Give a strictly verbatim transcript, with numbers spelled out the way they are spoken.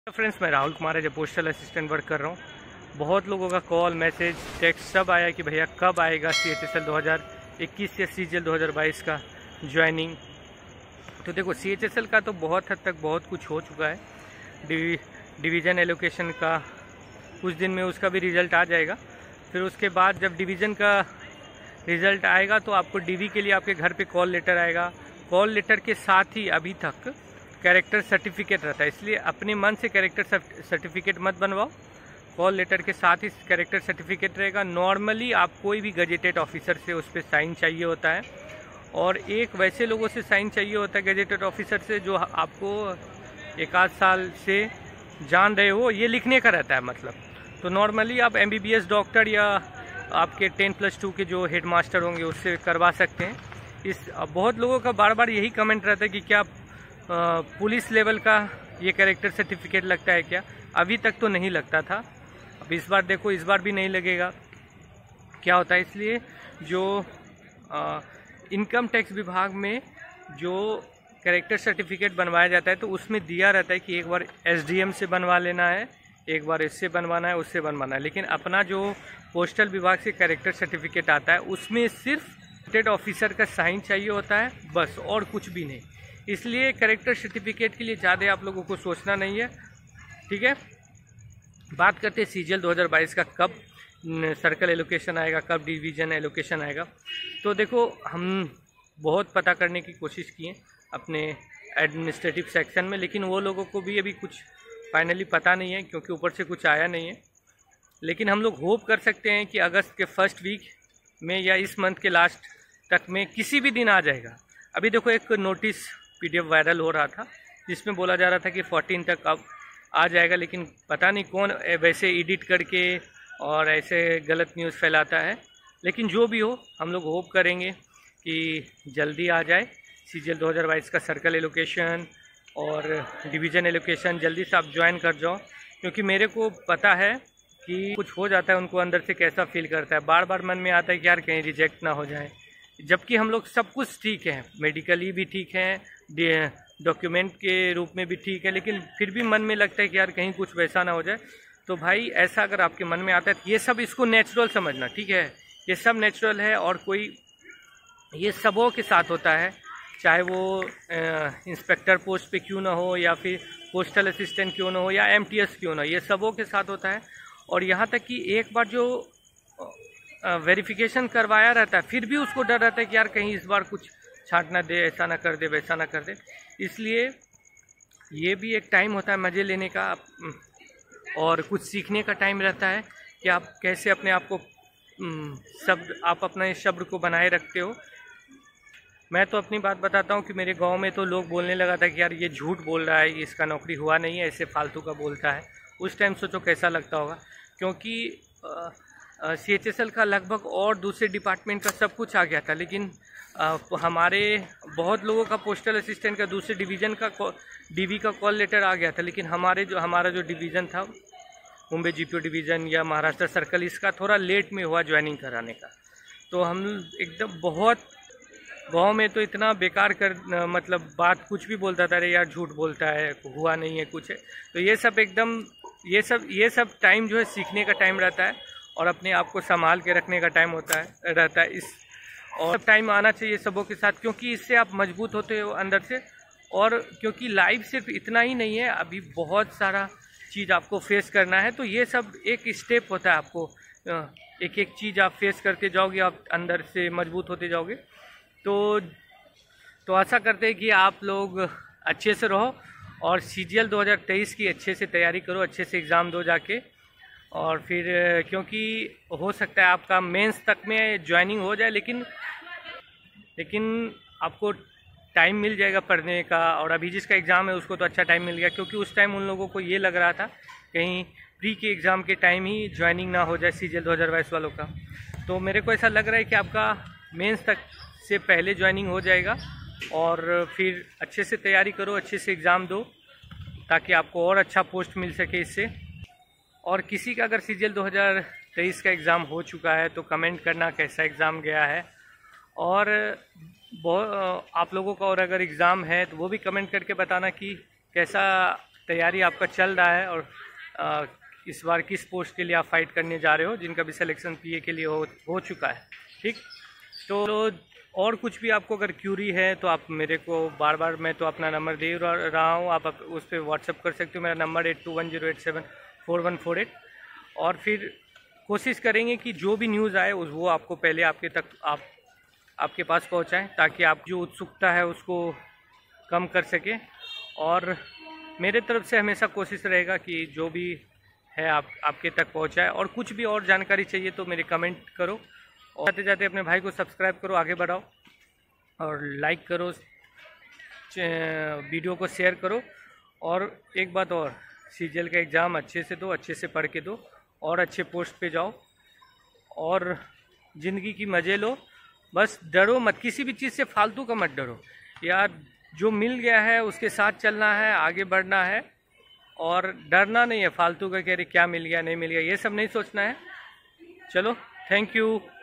Friends, मैं राहुल कुमार है, जो पोस्टल असिस्टेंट वर्क कर रहा हूँ। बहुत लोगों का कॉल, मैसेज, टेक्स्ट सब आया कि भैया कब आएगा सी एच एस एल दो हज़ार इक्कीस या सी जी एल दो हज़ार बाईस का ज्वाइनिंग। तो देखो, सी एच एस एल का तो बहुत हद तक बहुत कुछ हो चुका है। डिवी, डिवीज़न एलोकेशन का कुछ दिन में उसका भी रिज़ल्ट आ जाएगा। फिर उसके बाद जब डिवीज़न का रिज़ल्ट आएगा तो आपको डीवी के लिए आपके घर पे कॉल लेटर आएगा। कॉल लेटर के साथ ही अभी तक कैरेक्टर सर्टिफिकेट रहता है, इसलिए अपने मन से कैरेक्टर सर्टिफिकेट मत बनवाओ। कॉल लेटर के साथ ही कैरेक्टर सर्टिफिकेट रहेगा। नॉर्मली आप कोई भी गजेटेड ऑफिसर से उस पर साइन चाहिए होता है, और एक वैसे लोगों से साइन चाहिए होता है गजेटेड ऑफिसर से जो आपको एक आध साल से जान रहे हो, ये लिखने का रहता है मतलब। तो नॉर्मली आप M B B S doctor या आपके टेन प्लस टू के जो हेड मास्टर होंगे उससे करवा सकते हैं। इस बहुत लोगों का बार बार यही कमेंट रहता है कि क्या पुलिस लेवल का ये कैरेक्टर सर्टिफिकेट लगता है क्या। अभी तक तो नहीं लगता था, अब इस बार देखो, इस बार भी नहीं लगेगा। क्या होता है, इसलिए जो इनकम टैक्स विभाग में जो कैरेक्टर सर्टिफिकेट बनवाया जाता है तो उसमें दिया रहता है कि एक बार एस डी एम से बनवा लेना है, एक बार इससे बनवाना है, उससे बनवाना है। लेकिन अपना जो पोस्टल विभाग से कैरेक्टर सर्टिफिकेट आता है उसमें सिर्फ स्टेट ऑफिसर का साइन चाहिए होता है बस, और कुछ भी नहीं। इसलिए कैरेक्टर सर्टिफिकेट के लिए ज़्यादा आप लोगों को सोचना नहीं है, ठीक है। बात करते हैं सी जी एल दो हज़ार बाईस का कब सर्कल एलोकेशन आएगा, कब डिवीज़न एलोकेशन आएगा। तो देखो, हम बहुत पता करने की कोशिश किए अपने एडमिनिस्ट्रेटिव सेक्शन में, लेकिन वो लोगों को भी अभी कुछ फाइनली पता नहीं है क्योंकि ऊपर से कुछ आया नहीं है। लेकिन हम लोग होप कर सकते हैं कि अगस्त के फर्स्ट वीक में या इस मंथ के लास्ट तक में किसी भी दिन आ जाएगा। अभी देखो, एक notice P D F viral हो रहा था जिसमें बोला जा रहा था कि चौदह तक अब आ जाएगा, लेकिन पता नहीं कौन वैसे एडिट करके और ऐसे गलत न्यूज़ फैलाता है। लेकिन जो भी हो, हम लोग होप करेंगे कि जल्दी आ जाए सी जी एल दो हज़ार बाईस का सर्कल एलोकेशन और डिवीज़न एलोकेशन। जल्दी से आप ज्वाइन कर जाओ, क्योंकि मेरे को पता है कि कुछ हो जाता है उनको अंदर से कैसा फील करता है। बार बार मन में आता है कि यार कहीं रिजेक्ट ना हो जाए, जबकि हम लोग सब कुछ ठीक है, मेडिकली भी ठीक है, डॉक्यूमेंट के रूप में भी ठीक है, लेकिन फिर भी मन में लगता है कि यार कहीं कुछ वैसा ना हो जाए। तो भाई, ऐसा अगर आपके मन में आता है तो ये सब इसको नेचुरल समझना, ठीक है। ये सब नेचुरल है और कोई ये सबों के साथ होता है, चाहे वो इंस्पेक्टर पोस्ट पे क्यों ना हो या फिर पोस्टल असिस्टेंट क्यों ना हो या एम टी एस क्यों ना हो, ये सबों के साथ होता है। और यहाँ तक कि एक बार जो वेरिफिकेशन करवाया रहता है फिर भी उसको डर रहता है कि यार कहीं इस बार कुछ छांट ना दे, ऐसा ना कर दे, वैसा ना कर दे। इसलिए ये भी एक टाइम होता है मज़े लेने का और कुछ सीखने का टाइम रहता है कि आप कैसे अपने आप को शब्द आप अपने शब्द को बनाए रखते हो। मैं तो अपनी बात बताता हूँ कि मेरे गांव में तो लोग बोलने लगा था कि यार ये झूठ बोल रहा है, इसका नौकरी हुआ नहीं है, ऐसे फालतू का बोलता है। उस टाइम सोचो कैसा लगता होगा, क्योंकि सी एच एस एल का लगभग और दूसरे डिपार्टमेंट का सब कुछ आ गया था, लेकिन आ, हमारे बहुत लोगों का पोस्टल असिस्टेंट का दूसरे डिवीज़न का डीवी का कॉल लेटर आ गया था, लेकिन हमारे जो हमारा जो डिवीज़न था Mumbai G P O division या महाराष्ट्र सर्कल, इसका थोड़ा लेट में हुआ ज्वाइनिंग कराने का। तो हम एकदम बहुत गांव में तो इतना बेकार कर मतलब बात कुछ भी बोलता था, अरे यार झूठ बोलता है, हुआ नहीं है कुछ है। तो ये सब एकदम ये सब ये सब टाइम जो है सीखने का टाइम रहता है और अपने आप को संभाल के रखने का टाइम होता है रहता है इस और टाइम आना चाहिए सबों के साथ, क्योंकि इससे आप मजबूत होते हो अंदर से। और क्योंकि लाइफ सिर्फ इतना ही नहीं है, अभी बहुत सारा चीज़ आपको फेस करना है। तो ये सब एक स्टेप होता है, आपको एक एक चीज़ आप फेस करते जाओगे, आप अंदर से मजबूत होते जाओगे। तो तो आशा करते हैं कि आप लोग अच्छे से रहो और सी जी एल दो हज़ार तेईस की अच्छे से तैयारी करो, अच्छे से एग्ज़ाम दो जाके। और फिर क्योंकि हो सकता है आपका मेंस तक में ज्वाइनिंग हो जाए, लेकिन लेकिन आपको टाइम मिल जाएगा पढ़ने का। और अभी जिसका एग्ज़ाम है उसको तो अच्छा टाइम मिल गया, क्योंकि उस टाइम उन लोगों को ये लग रहा था कहीं प्री के एग्ज़ाम के टाइम ही ज्वाइनिंग ना हो जाए सी जी एल दो हज़ार बाईस वालों का। तो मेरे को ऐसा लग रहा है कि आपका मेंस तक से पहले ज्वाइनिंग हो जाएगा और फिर अच्छे से तैयारी करो, अच्छे से एग्ज़ाम दो ताकि आपको और अच्छा पोस्ट मिल सके इससे। और किसी का अगर सी जी एल दो हज़ार तेईस का एग्ज़ाम हो चुका है तो कमेंट करना कैसा एग्ज़ाम गया है। और बहुत आप लोगों का और अगर एग्ज़ाम है तो वो भी कमेंट करके बताना कि कैसा तैयारी आपका चल रहा है और आ, इस बार किस पोस्ट के लिए आप फाइट करने जा रहे हो, जिनका भी सिलेक्शन पीए के लिए हो हो चुका है। ठीक, तो और कुछ भी आपको अगर क्यूरी है तो आप मेरे को बार बार, मैं तो अपना नंबर दे रहा हूँ, आप उस पर व्हाट्सअप कर सकते हो। मेरा number eight two one zero eight seven four one four eight. और फिर कोशिश करेंगे कि जो भी न्यूज़ आए उस वो आपको पहले आपके तक आप आपके पास पहुंचाएं, ताकि आप जो उत्सुकता है उसको कम कर सकें। और मेरे तरफ से हमेशा कोशिश रहेगा कि जो भी है आप आपके तक पहुंचाए। और कुछ भी और जानकारी चाहिए तो मेरे कमेंट करो, और जाते जाते अपने भाई को सब्सक्राइब करो, आगे बढ़ाओ और लाइक करो, वीडियो को शेयर करो। और एक बात और, सीजीएल का एग्ज़ाम अच्छे से दो, अच्छे से पढ़ के दो और अच्छे पोस्ट पे जाओ और ज़िंदगी की मज़े लो। बस डरो मत, किसी भी चीज़ से फालतू का मत डरो यार। जो मिल गया है उसके साथ चलना है, आगे बढ़ना है और डरना नहीं है फालतू का, कह रहे क्या मिल गया नहीं मिल गया, ये सब नहीं सोचना है। चलो, थैंक यू।